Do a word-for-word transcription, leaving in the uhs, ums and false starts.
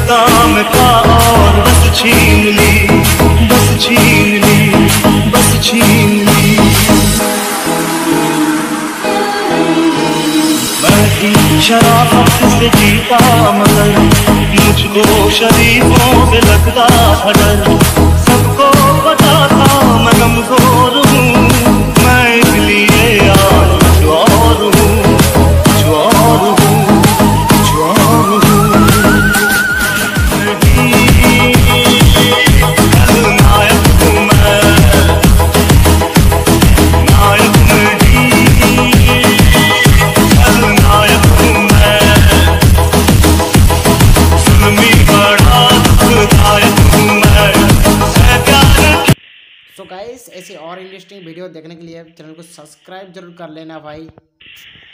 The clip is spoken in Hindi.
काम था और बस छीन ली, बस छीन ली, बस छीन ली। मैं भी शराफत से जीता मगर मुझको शरीफों से लगता था डर। सबको पता था मैं कमजोर हूँ, मैं इसलिए आज कुछ और हूँ, कुछ और हूँ, कुछ और हूँ। नायक हूँ मैं, नायक नहीं, नायक हूँ मैं, जुल्मी बड़ा दुखदायक हूँ मैं। सो गाइस ऐसे और इंटरेस्टिंग वीडियो देखने के लिए चैनल को सब्सक्राइब जरूर कर लेना भाई।